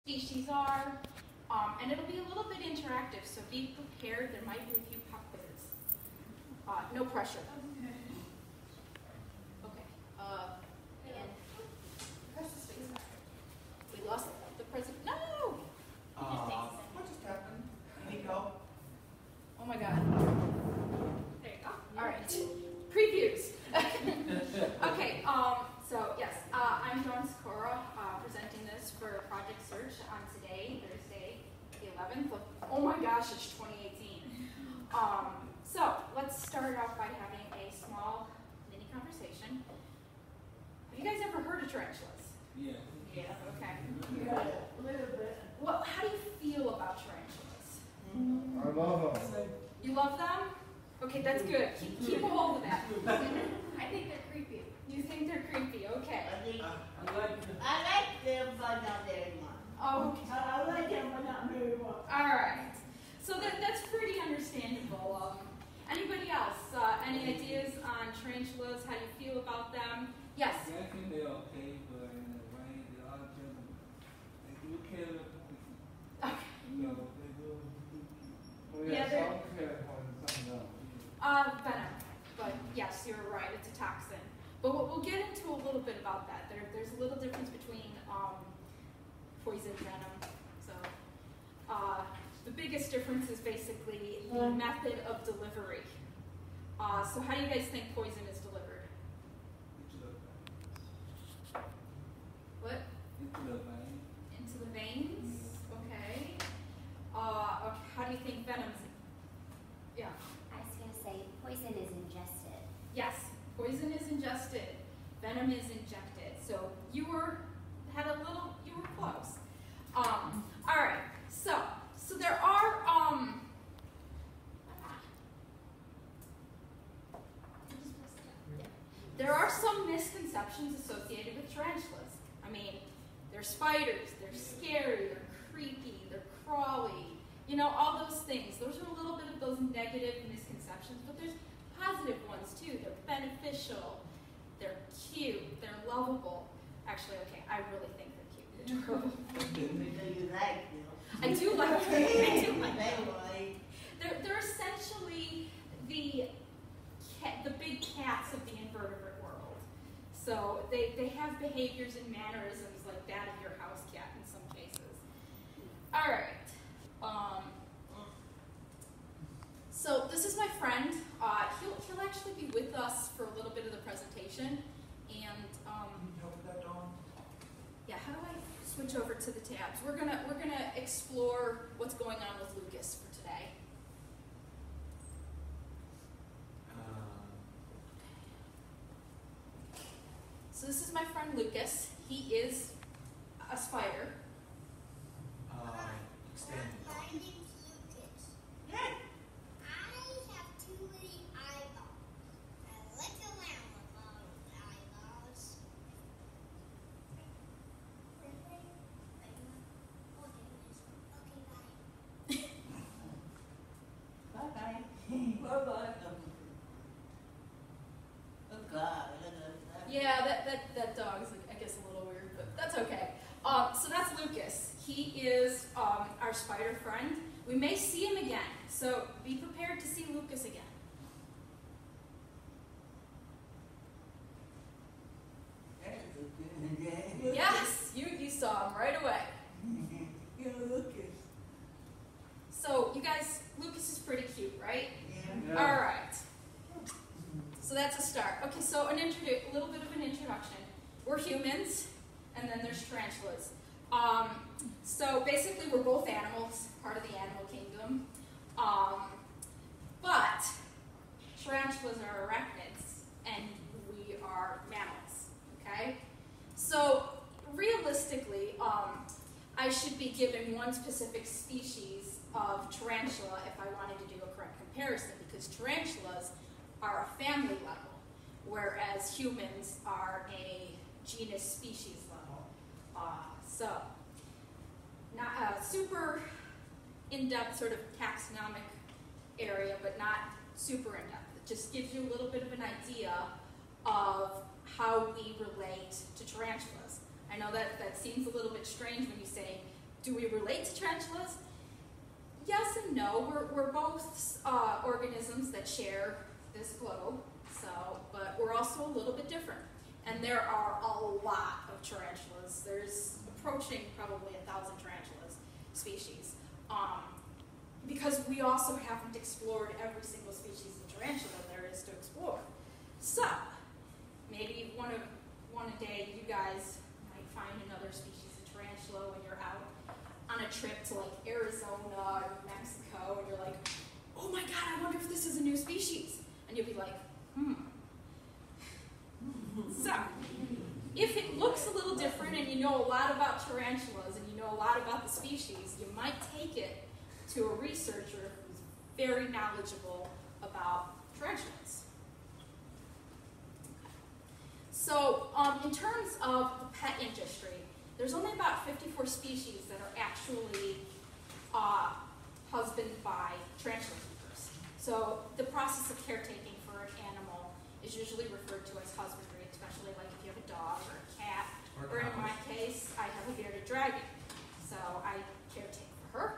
species are, and it'll be a little bit interactive, so be prepared. There might be a few pop quizzes. No pressure. Okay. And press the space bar. We lost the president. No! What just happened? You need help? Oh my God. There you go. All right. Previews. Okay. So yes, I'm Dawn Sikora, presenting this for Project Search on today, Thursday, the 11th. Oh my gosh, it's 2018. So let's start off by having a small mini conversation. Have you guys ever heard of tarantulas? Yeah. Yeah. Okay. Yeah, a little bit. Well, how do you feel about tarantulas? I love them. You love them? Okay, that's good. Keep a hold of that. I think they're creepy. You think they're creepy? Okay. I like them. I like them, but not very much. Oh, okay. I like them, but not very much. All right. So that's pretty understandable. Anybody else? Any ideas on tarantulas? How do you feel about them? Yes. I think they're okay, but in a way, they are just, they do kill them. Okay. You know, they do. Yeah, they're- some kill and some don't. Venom. But yes, you're right. It's a toxin. But we'll get into a little bit about that. There's a little difference between poison and venom. So the biggest difference is basically the method of delivery. So how do you guys think poison is delivered? Into the vein. What? Into the vein. Into the veins? Okay. Okay. How do you think venom's? Yeah. I was going to say poison is ingested. Yes. Poison is ingested. Venom is injected. So you were close. All right. So there are some misconceptions associated with tarantulas. I mean, they're spiders, they're scary, they're creepy, they're crawly, you know, all those things. Those are a little bit of those negative misconceptions, but there's positive ones too. They're beneficial, they're cute, they're lovable. Actually, okay, I really think they're cute. They're adorable. You like them. I do like them. I do like They them. like. They're essentially the big cats of the invertebrate world. So they have behaviors and mannerisms like that of your house cat in some cases. All right. So this is my friend. He'll actually be with us for a little bit of the presentation. And Can you help with that, Dawn? yeah, how do I switch over to the tabs? We're gonna explore what's going on with Lucas for today. So this is my friend Lucas. He is a spider. Extend. My name's Lucas. Yeah. I have too many eyeballs. I like a lamb with all the eyeballs. Okay, bye. Bye-bye. Bye-bye. Oh, God. Yeah, that dog is, I guess, a little weird, but that's okay. So that's Lucas. He is our spider friend. We may see him again, so be prepared to see Lucas again. Yes, you saw him right away. You Lucas. So you guys, Lucas is pretty cute, right? Yeah. All right. So that's a start. Okay, so a little bit of an introduction. We're humans, and then there's tarantulas. So basically, we're both animals, part of the animal kingdom. But tarantulas are arachnids, and we are mammals. Okay. So realistically, I should be given one specific species of tarantula if I wanted to do a correct comparison, because tarantulas are a family level, whereas humans are a genus species level. So, not a super in-depth sort of taxonomic area, but not super in-depth. It just gives you a little bit of an idea of how we relate to tarantulas. I know that seems a little bit strange when you say do we relate to tarantulas? Yes and no. We're both organisms that share this globe, but we're also a little bit different. And there are a lot of tarantulas. There's approaching probably 1,000 tarantulas species. Because we also haven't explored every single species of tarantula there is to explore. So, maybe one day you guys might find another species of tarantula when you're out on a trip to like Arizona or Mexico, and you're like, oh my god, I wonder if this is a new species. And you'll be like, So, if it looks a little different and you know a lot about tarantulas and you know a lot about the species, you might take it to a researcher who's very knowledgeable about tarantulas. So, in terms of the pet industry, there's only about 54 species that are actually husbanded by tarantula keepers. So, the process of caretaking for an animal is usually referred to as husbandry, especially like if you have a dog or a cat, or in my case, I have a bearded dragon. So, I caretake for her.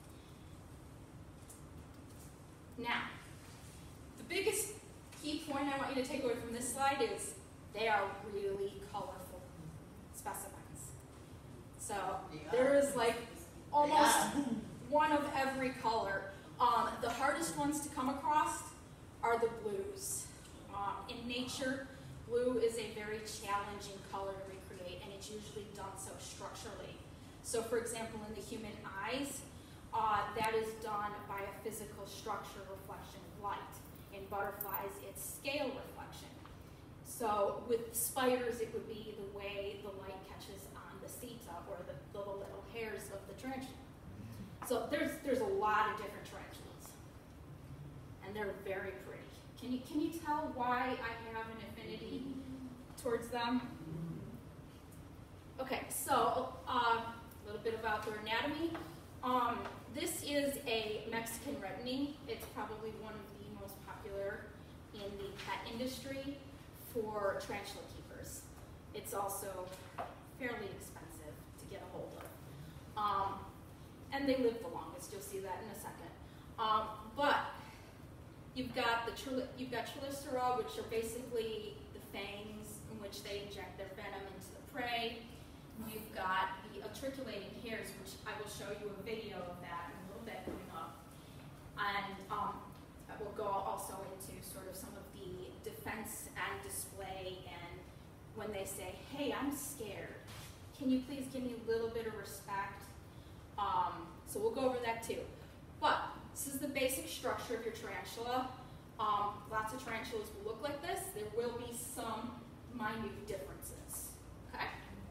Now, the biggest key point I want you to take away from this slide is they are really colorful specimens. So there is like almost one of every color. The hardest ones to come across are the blues. In nature, blue is a very challenging color to recreate, and it's usually done so structurally. So for example, in the human eyes, that is done by a physical structure reflection of light. In butterflies, it's scale reflection. So with spiders, it would be the way the light catches on the seta or the little hairs of the tarantula. So there's a lot of different tarantulas, and they're very pretty. Can you tell why I have an affinity towards them? Okay, so a little bit about their anatomy. This is a Mexican red knee. It's probably one of the most popular in the pet industry for tarantula keepers. It's also fairly expensive to get a hold of. And they live the longest. You'll see that in a second. But you've got Chelicera, which are basically the fangs in which they inject their venom into the prey. You've got the articulating hairs, which I will show you a video of that in a little bit coming up. And we'll go also into sort of some of the defense and display, and when they say, hey, I'm scared, can you please give me a little bit of respect? So we'll go over that too. But this is the basic structure of your tarantula. Lots of tarantulas will look like this. There will be some minute differences. Okay?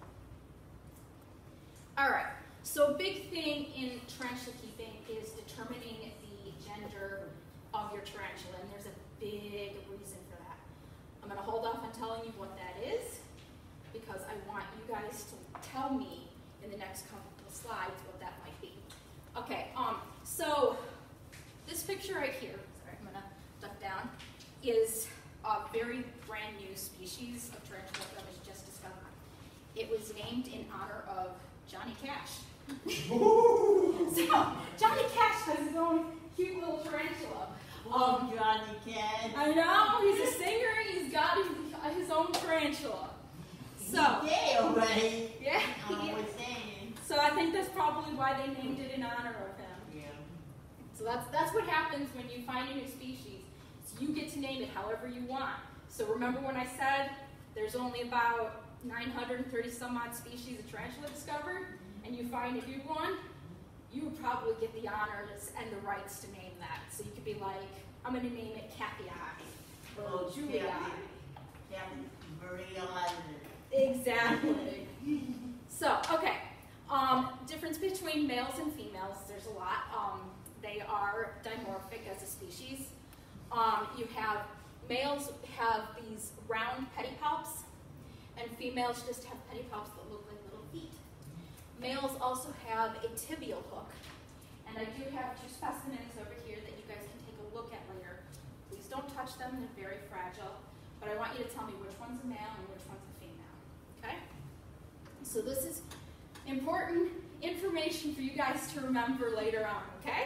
All right. So a big thing in tarantula keeping is determining the gender of your tarantula, and there's a big reason for that. I'm going to hold off on telling you what that is because I want you guys to tell me in the next couple of slides what that might be. Okay, so this picture right here, sorry, I'm going to duck down, is a very brand new species of tarantula that was just discovered. It was named in honor of Johnny Cash. So, Johnny Cash has his own cute little tarantula. Johnny Cash. I know, he's a singer, he's got his own tarantula. So, He's dead already. yeah, I was saying. so I think that's probably why they named it in honor of him. Yeah. So that's what happens when you find a new species. So you get to name it however you want. So remember when I said there's only about 930 some odd species of tarantula discovered, and you find a new one, you would probably get the honors and the rights to name that. So you could be like, I'm going to name it Kathy I, or Julie I. Kathy Maria Island. Exactly. So, okay. Difference between males and females, there's a lot. They are dimorphic as a species. You have, males have these round pedipalps, and females just have pedipalps that look like little feet. Males also have a tibial hook, and I do have two specimens over here that you guys can take a look at later. Please don't touch them, they're very fragile, but I want you to tell me which one's a male and which one's a female, okay? So this is important information for you guys to remember later on, okay?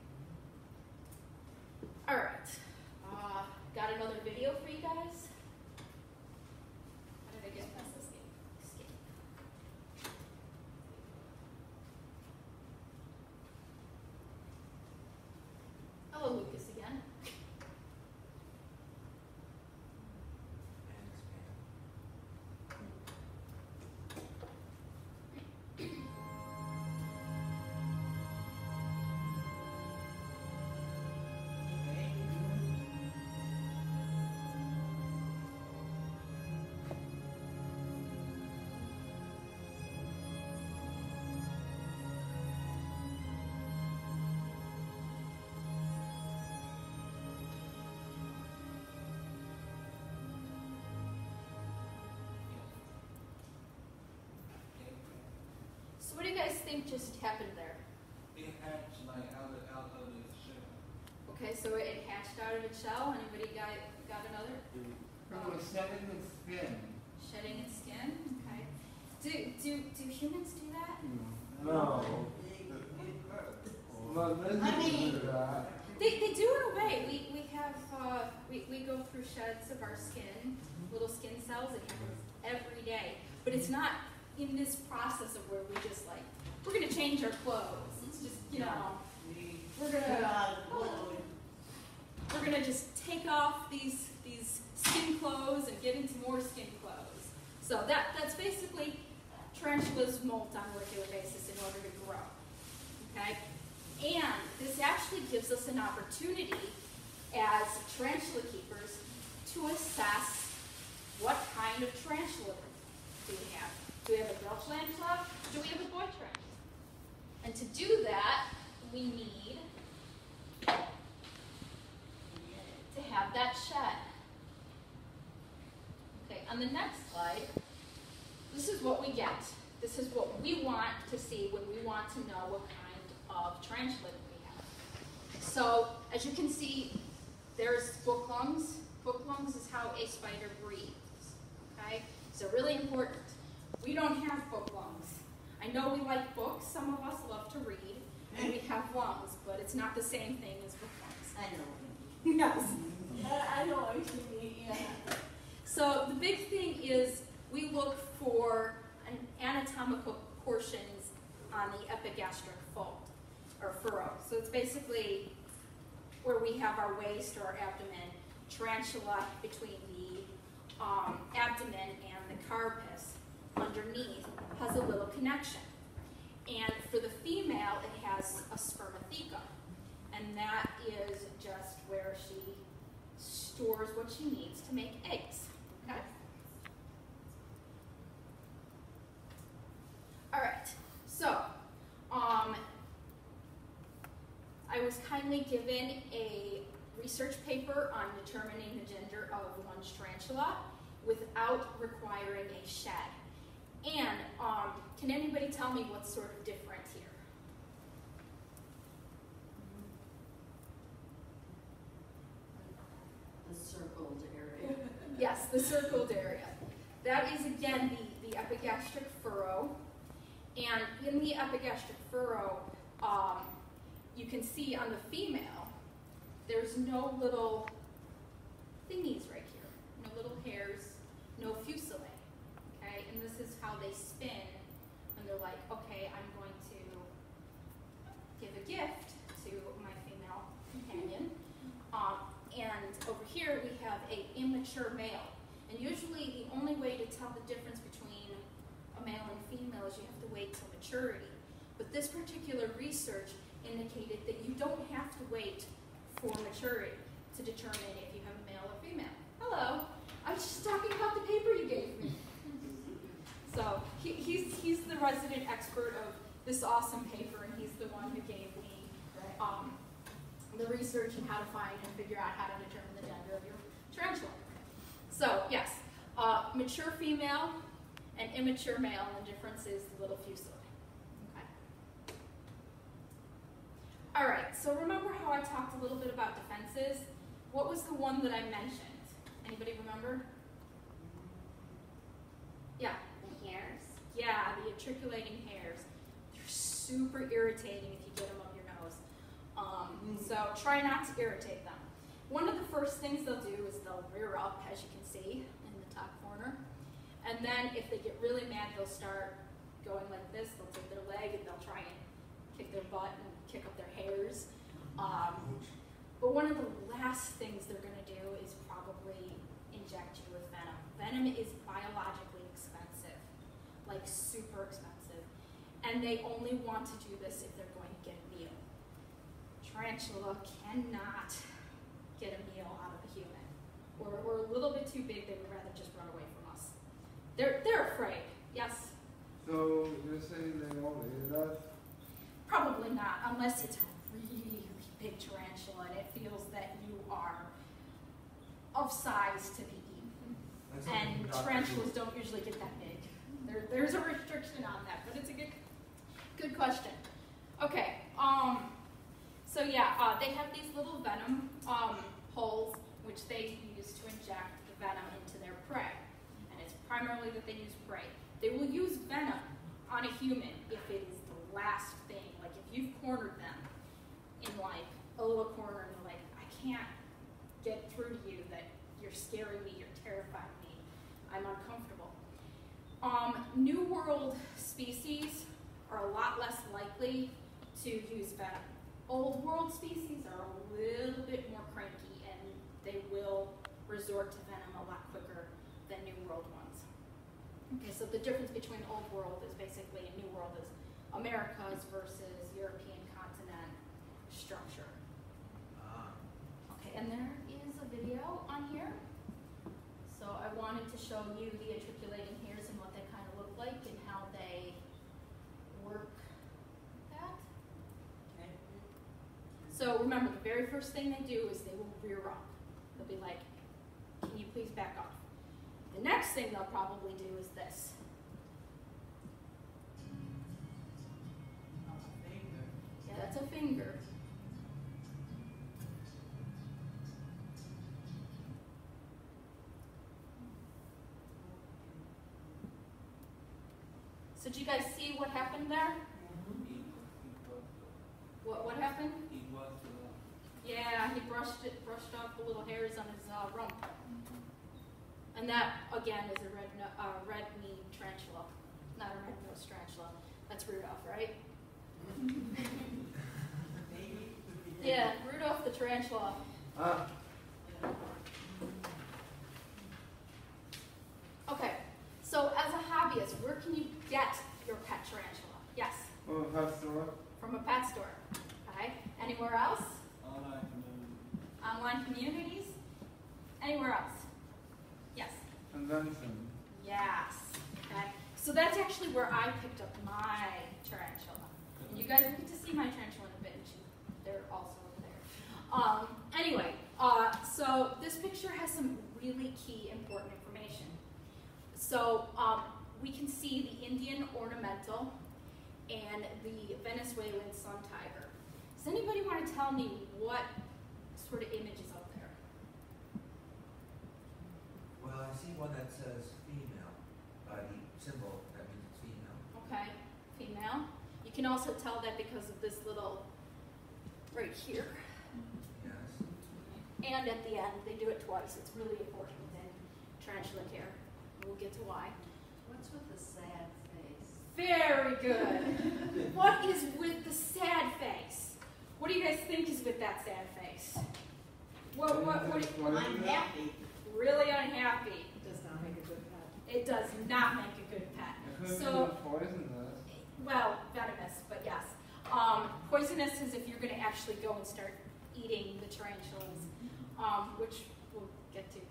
All right. Got another video for you guys? How did I get past escape? Escape. Hello, Lucas again. So what do you guys think just happened there? It hatched like out of the shell. Okay, so it hatched out of its shell. Anybody got another? It was shedding its skin. Shedding its skin. Okay. Do humans do that? No. Well, lizards do that. They do in a way. We have we go through sheds of our skin, little skin cells. It happens every day, but it's not in this process of where we just like we're gonna change our clothes. It's just we're gonna just take off these skin clothes and get into more skin clothes. So that's basically tarantulas molt on a regular basis in order to grow. Okay? And this actually gives us an opportunity as tarantula keepers to assess what kind of tarantula do we have. Do we have a girl tarantula? Do we have a boy tarantula? And to do that, we need to have that shed. Okay, on the next slide, this is what we get. This is what we want to see when we want to know what kind of tarantula we have. So, as you can see, there's book lungs. Book lungs is how a spider breathes. Okay, so really important. We don't have book lungs. I know we like books. Some of us love to read, and we have lungs, but it's not the same thing as book lungs. I know. Yes. I know what you mean, yeah. So the big thing is we look for anatomical portions on the epigastric fold, or furrow. So it's basically where we have our waist or our abdomen, tarantula between the abdomen and the carapace underneath has a little connection. And for the female, it has a spermatheca. And that is just where she stores what she needs to make eggs. Okay? All right. So, I was kindly given a research paper on determining the gender of one's tarantula without requiring a shed. And can anybody tell me what's sort of different here? The circled area. Yes, the circled area. That is, again, the epigastric furrow. And in the epigastric furrow, you can see on the female, there's no little thingies right here. No little hairs, no fusillae. Okay, and this is how they spin when they're like, okay, I'm going to give a gift to my female companion. And over here we have an immature male. And usually the only way to tell the difference between a male and female is you have to wait till maturity. But this particular research indicated that you don't have to wait for maturity to determine if you have a male or female. Hello, I was just talking about the paper you gave me. So he's the resident expert of this awesome paper, and he's the one who gave me the research and how to find and figure out how to determine the gender of your tarantula. So yes, mature female and immature male, and the difference is the little fusillae. Okay. All right, so remember how I talked a little bit about defenses? What was the one that I mentioned? Anybody remember? Yeah. The hairs. Yeah, the articulating hairs. super irritating if you get them up your nose. So try not to irritate them. One of the first things they'll do is they'll rear up, as you can see in the top corner. And then if they get really mad, they'll start going like this. They'll take their leg and they'll try and kick their butt and kick up their hairs. But one of the last things they're going to do is probably inject you with venom. Venom is biologically expensive, like super expensive. And they only want to do this if they're going to get a meal. Tarantula cannot get a meal out of a human. Or we're a little bit too big, they would rather just run away from us. They're afraid, yes? So you're saying they won't eat us? Probably not, unless it's a really big tarantula and it feels that you are of size to be eaten. And tarantulas don't usually get that big. There's a restriction on that, but it's a good question. Okay, so yeah, they have these little venom holes which they use to inject the venom into their prey. And it's primarily that they use prey. They will use venom on a human if it is the last thing. Like if you've cornered them in like a little corner and you're like, I can't get through to you, that you're scaring me, you're terrifying me, I'm uncomfortable. New World species are a lot less likely to use venom. Old World species are a little bit more cranky and they will resort to venom a lot quicker than New World ones. Okay, so the difference between Old World is basically, and New World is Americas versus European continent structure. Okay, and there is a video on here. So I wanted to show you the intercalating hairs and what they kind of look like and how they work that. Okay. So remember, the very first thing they do is they will rear up. They'll be like, can you please back off? The next thing they'll probably do is this. Yeah, that's a finger. So did you guys see what happened there? What happened? Yeah, he brushed off the little hairs on his rump. And that, again, is a red-kneed tarantula, not a red-nosed tarantula. That's Rudolph, right? Yeah, Rudolph the tarantula. Okay, so as a hobbyist, where can you get your pet tarantula? Yes? Pet store. From a pet store. Okay. Anywhere else? Online community. Online communities? Anywhere else? Yes? Convention. Yes. Okay. So that's actually where I picked up my tarantula. And you guys will get to see my tarantula in a bit. They're also over there. Anyway, so this picture has some really key important information. So we can see the Indian ornamental and the Venezuelan sun tiger. Does anybody want to tell me what sort of image is up there? Well, I see one that says female. The symbol, that means it's female. Okay, female. You can also tell that because of this little right here. Yes. And at the end, they do it twice. It's really important within tarantula care. We'll get to why. What's with the sad face? Very good. What is with the sad face? What do you guys think is with that sad face? What Unhappy. really unhappy. It does not make a good pet. It does not make a good pet. It could So, be poisonous. well, venomous, but yes. Poisonous is if you're going to actually go and start eating the tarantulas, which we'll get to.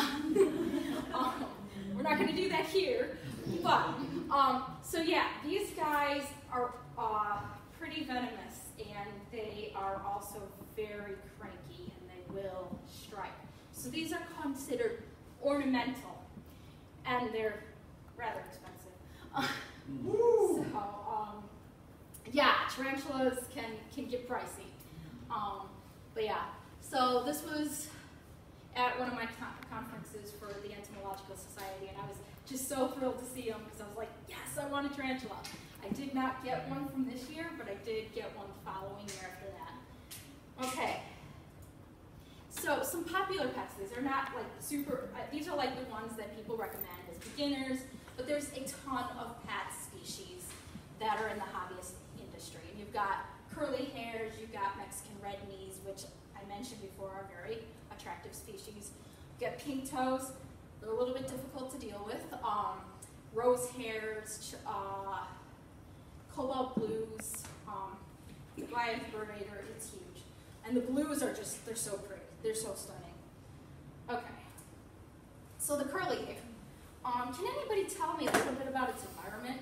We're not going to do that here, but so yeah, these guys are pretty venomous, and they are also very cranky, and they will strike. So these are considered ornamental, and they're rather expensive. So yeah, tarantulas can get pricey. But yeah, so this was at one of my conferences for the Entomological Society, and I was just so thrilled to see them because I was like, yes, I want a tarantula. I did not get one from this year, but I did get one the following year after that. Okay. So some popular pets. These are not like super, these are like the ones that people recommend as beginners, but there's a ton of pet species that are in the hobbyist industry. And you've got curly hairs, you've got Mexican red knees, which I mentioned before are very attractive species. You've got pink toes, they're a little bit difficult to deal with. Rose hairs, cobalt blues, Goliath Burnator, it's huge. And the blues are just, they're so pretty. They're so stunning. Okay. So the curly hair. Can anybody tell me a little bit about its environment?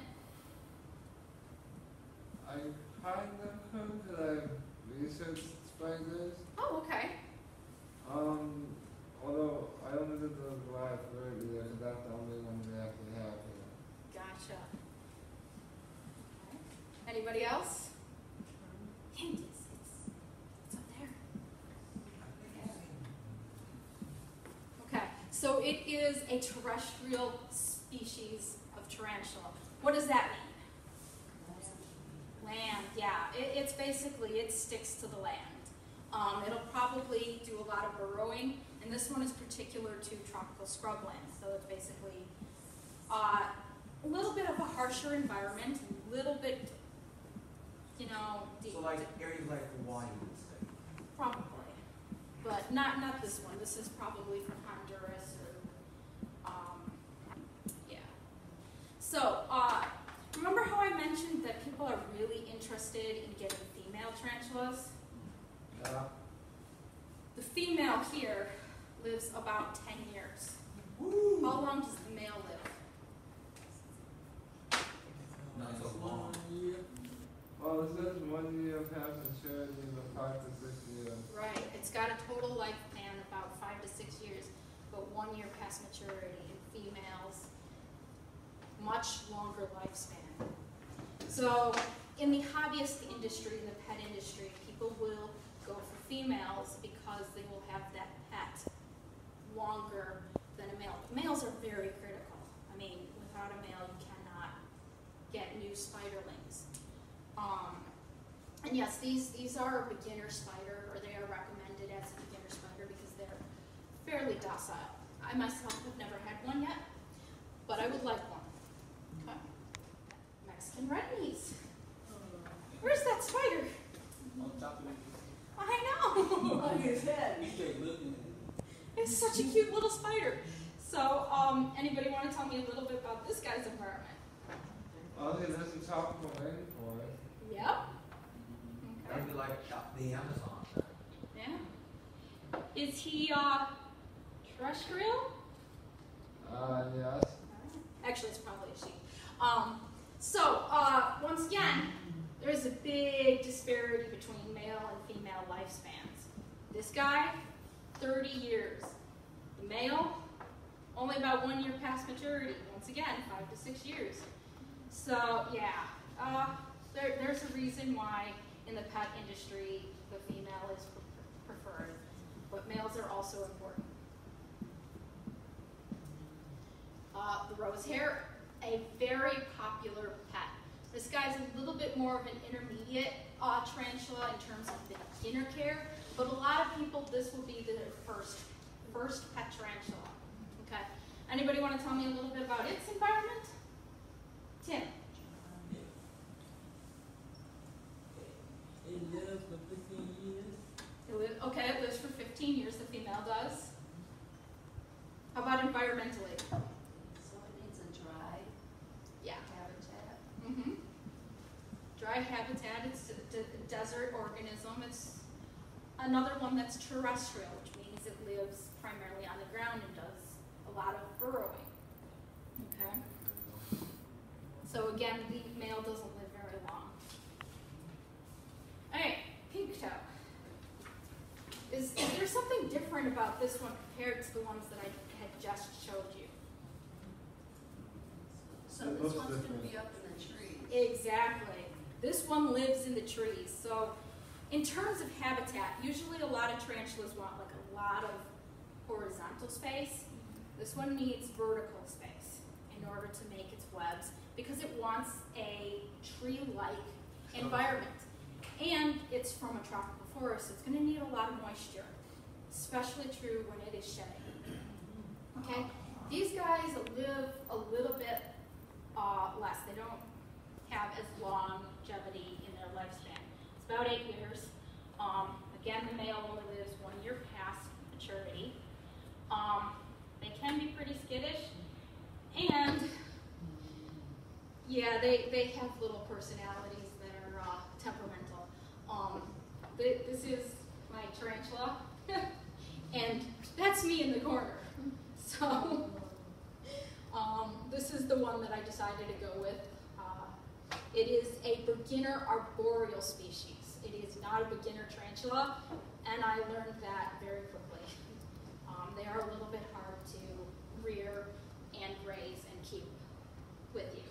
I kind of could, because I researched spiders. Oh, okay. Although I only did the Goliath bird because that's the only one they actually have here. Gotcha. Anybody else? Hint, it's up there. Okay, so it is a terrestrial species of tarantula. What does that mean? Land, yeah. It's basically, it sticks to the land. It'll probably do a lot of burrowing, and this one is particular to tropical scrublands. So it's basically a little bit of a harsher environment, a little bit, you know, deep. So like areas like Hawaii, you would say. Probably, but not this one. This is probably from Honduras or, yeah. So, remember how I mentioned that people are really interested in getting female tarantulas? Yeah. The female here lives about 10 years. Woo! How long does the male live? Not so long. Well, it says 1 year past maturity, but 5 to 6 years. Right, it's got a total lifespan about 5 to 6 years, but 1 year past maturity. In females, much longer lifspan. So in the hobbyist industry, in the pet industry, people will go for females because they will have that pet longer than a male. Males are very critical. I mean, without a male, you cannot get new spiderlings. And yes, these are a beginner spider, or they are recommended as a beginner spider because they're fairly docile. I myself have never had one yet, but I would like one. Okay. Mexican red knees. Where's that spider? On top of it. I know. Look at his head. You keep looking It's such a cute little spider. So, anybody want to tell me a little bit about this guy's environment? Oh, okay, that's a tropical rainforest. Yep. Okay. That'd be like the Amazon. Yeah. Is he terrestrial? Yes. Actually, it's probably a sheep. So, once again, there's a big disparity between male and female lifespans. This guy, 30 years. The male, only about 1 year past maturity. Once again, 5 to 6 years. So, yeah, there's a reason why in the pet industry the female is preferred, but males are also important. The rose hair, a very popular pet. This guy's a little bit more of an intermediate tarantula in terms of beginner care, but a lot of people, this will be their first pet tarantula. Okay. Anybody want to tell me a little bit about its environment? Tim. It lives for 15 years. It lives for 15 years, the female does. How about environmentally? So it needs a dry Yeah. habitat. Mm-hmm. Dry habitat, it's a desert organism. It's another one that's terrestrial, which means it lives primarily on the ground and does a lot of burrowing. Okay? So again, the male doesn't live very long. Alright, pink toe. Is there something different about this one compared to the ones that I had just showed you? So It this looks one's gonna different. be up in the trees. Exactly. This one lives in the trees. So in terms of habitat, usually a lot of tarantulas want like a lot of horizontal space. This one needs vertical space in order to make its webs, because it wants a tree-like environment. And it's from a tropical forest, so it's going to need a lot of moisture, especially true when it is shedding. Okay? These guys live a little bit less. They don't have as longevity in their lifespan. It's about 8 years. Again, the male only lives 1 year past maturity. They can be pretty skittish, and yeah, they have little personalities that are temperamental. This is my tarantula, and that's me in the corner. So this is the one that I decided to go with. It is a beginner arboreal species. It is not a beginner tarantula, and I learned that very quickly. They are a little bit hard to rear and raise and keep with you.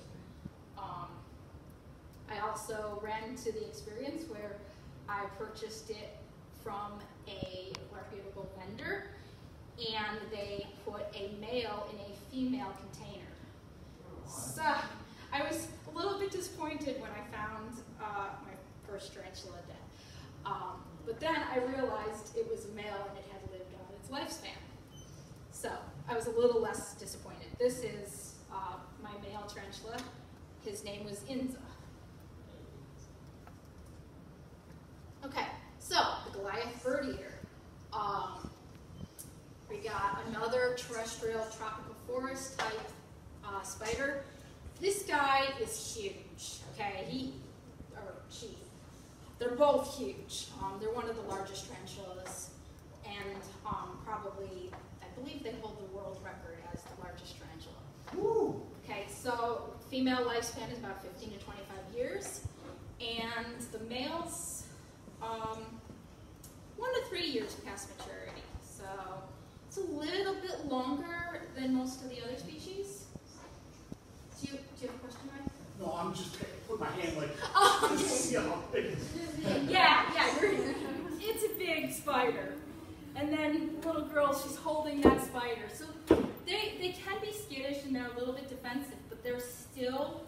I also ran into the experience where I purchased it from a reputable vendor, and they put a male in a female container. So I was a little bit disappointed when I found my first tarantula dead. But then I realized it was a male and it had lived on its lifespan. So I was a little less disappointed. This is my male tarantula. His name was Inza. Okay, so the Goliath bird eater. We got another terrestrial tropical forest type spider. This guy is huge, okay? He, or she, they're both huge. They're one of the largest tarantulas, and probably, I believe they hold the world record as the largest tarantula. Woo! Okay, so female lifespan is about 15 to 25 years, and the males, 1 to 3 years past maturity. So it's a little bit longer than most of the other species. Do you have a question, Ryan? No, I'm just put my hand like. Oh, to see how big. yeah, it's a big spider. And then little girl, she's holding that spider. So they can be skittish and they're a little bit defensive, but they're still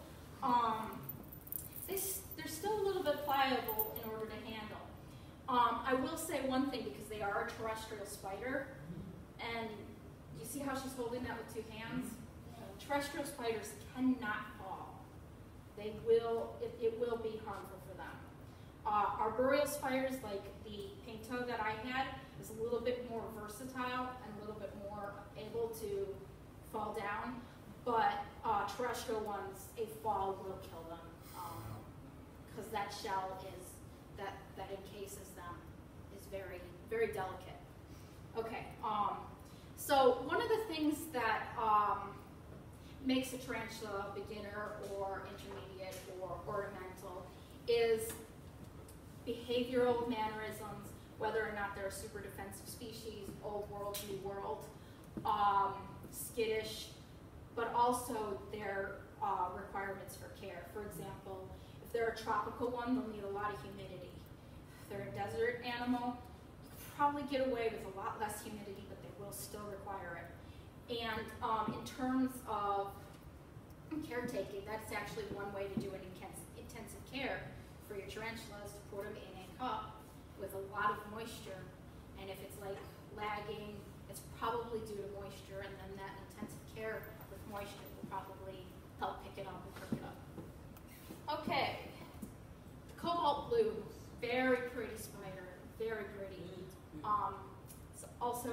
they're still a little bit pliable in order to handle. I will say one thing, because they are a terrestrial spider, and you see how she's holding that with 2 hands? Terrestrial spiders cannot fall. They will, it will be harmful for them. Arboreal spiders, like the pinto that I had, is a little bit more versatile and a little bit more able to fall down, but terrestrial ones, a fall will kill them, because that shell is, that encases them is very, very delicate. Okay, so one of the things that makes a tarantula beginner or intermediate or ornamental is behavioral mannerisms, whether or not they're a super defensive species, old world, new world, skittish, but also their requirements for care. For example, if they're a tropical one, they'll need a lot of humidity. If they're a desert animal, you can probably get away with a lot less humidity, but they will still require it. And in terms of caretaking, that's actually one way to do an intensive care for your tarantulas, to put them in a cup with a lot of moisture. And if it's like lagging, it's probably due to moisture, and then that intensive care with moisture will probably help pick it up and perk it up. Okay, the cobalt blue, very pretty spider, very pretty. It's also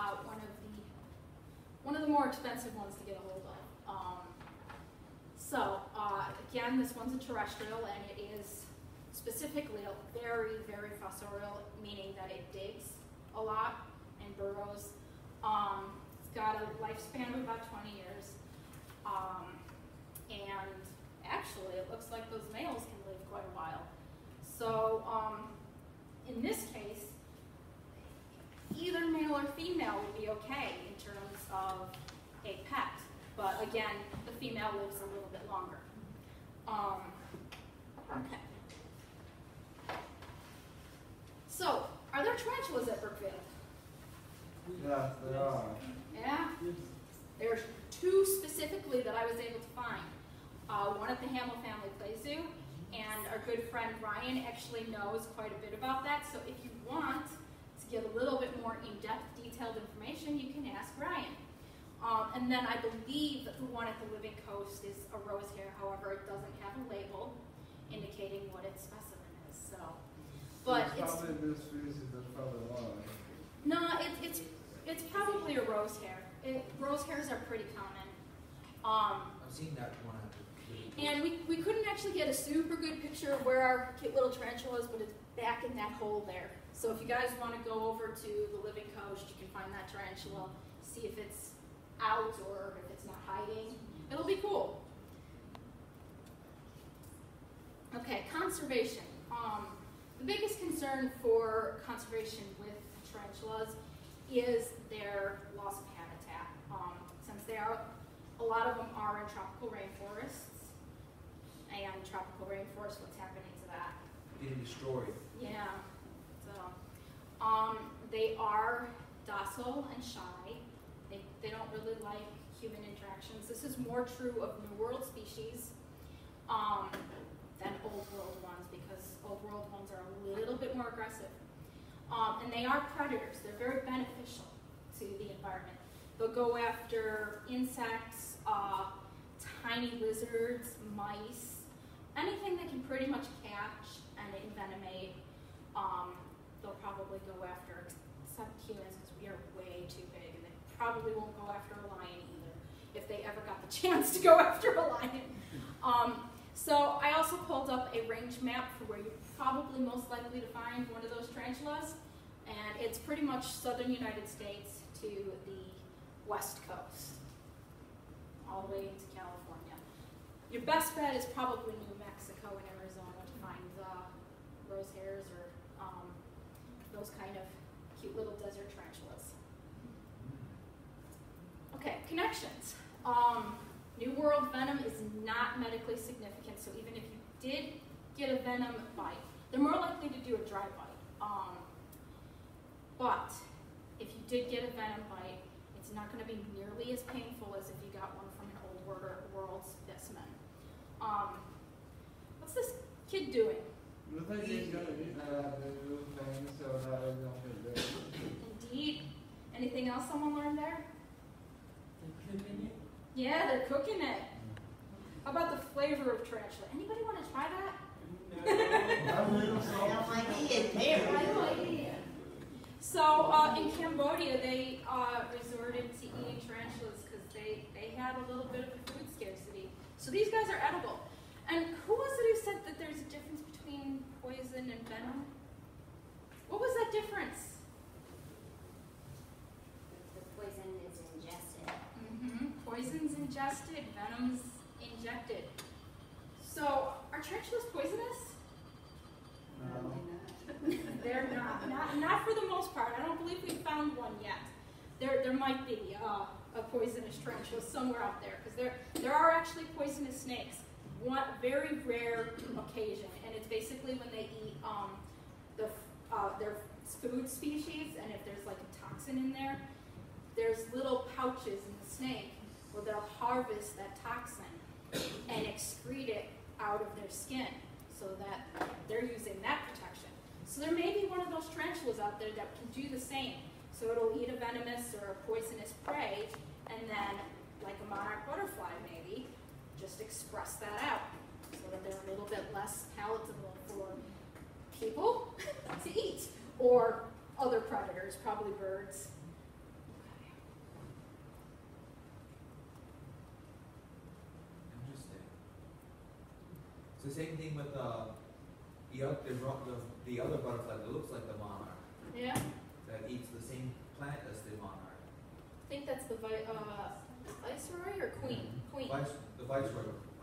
one of the more expensive ones to get a hold of. Again, this one's a terrestrial, and it is specifically a very, very fossorial, meaning that it digs a lot and burrows. It's got a lifespan of about 20 years. And actually, it looks like those males can live quite a while. So in this case, either male or female would be okay in terms of a pet. But again, the female lives a little bit longer. Okay. So, are there tarantulas at Brookfield? Yeah, there are. Yeah? There's 2 specifically that I was able to find. one at the Hamill Family Play Zoo, and our good friend Ryan actually knows quite a bit about that. So if you want to get a little bit more in-depth, detailed information, you can ask Ryan. And then I believe that the one at the Living Coast is a rose hare. However, it doesn't have a label indicating what its specimen is. So, but it's probably this species. That's probably why. no, it's probably a rose hare. Rose hares are pretty common. I've seen that one at the. And we couldn't actually get a super good picture of where our cute little tarantula is, but it's back in that hole there. So if you guys want to go over to the Living Coast, you can find that tarantula, see if it's out or if it's not hiding. It'll be cool. Okay, conservation. The biggest concern for conservation with tarantulas is their loss of habitat. Since a lot of them are in tropical rainforests, and tropical rainforests, what's happening to that? Being destroyed. Yeah. So, they are docile and shy. They don't really like human interactions. This is more true of New World species than Old World ones, because Old World ones are a little bit more aggressive. And they are predators. They're very beneficial to the environment. They'll go after insects, tiny lizards, mice, anything they can pretty much catch and envenomate. They'll probably go after, except humans, because we are way too big, and they probably won't go after a lion either, if they ever got the chance to go after a lion. So I also pulled up a range map for where you're probably most likely to find one of those tarantulas, and it's pretty much southern United States to the west coast, all the way to California. Your best bet is probably New Mexico and Arizona to find rose hares or those kind of cute little desert tarantulas. Okay, connections. New World venom is not medically significant, so even if you did get a venom bite, they're more likely to do a dry bite. But if you did get a venom bite, it's not going to be nearly as painful as if you got one from an Old World specimen. What's this kid doing? Looks like he's gonna eat the new thing, so that is not good. Indeed. Anything else someone learned there? They're cooking it. Yeah, they're cooking it. How about the flavor of tarantula? Anybody want to try that? So in Cambodia, they resorted to eating tarantulas because they had a little bit of a food scarcity. So these guys are edible. And who was it who said that there's a difference between poison and venom? What was that difference? The poison is ingested. Poison's ingested, venom's injected. So are tarantulas poisonous? No. They're not for the most part. I don't believe we've found one yet. There might be a poisonous tarantula somewhere out there, because there are actually poisonous snakes. One very rare occasion, and it's basically when they eat their food species, and if there's like a toxin in there, there's little pouches in the snake where they'll harvest that toxin and excrete it out of their skin, so that they're using that protection. So there may be one of those tarantulas out there that can do the same. So it'll eat a venomous or a poisonous prey, and then, like a monarch butterfly maybe, just express that out so that they're a little bit less palatable for people to eat, or other predators, probably birds. Interesting. It's the same thing with the other butterfly that looks like the monarch, Yeah, that eats the same plant as the monarch. I think that's the viceroy or queen? Queen. The viceroy